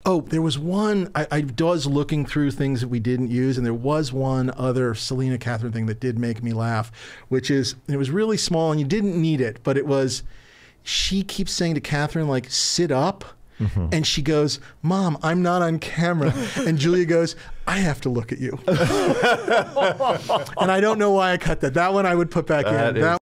Oh, there was one, I was looking through things that we didn't use, and there was one other Selena Catherine thing that did make me laugh, which is, it was really small and you didn't need it, but it was, she keeps saying to Catherine, like, sit up. And she goes, Mom, I'm not on camera. And Julia goes, I have to look at you. And I don't know why I cut that. That one I would put back in.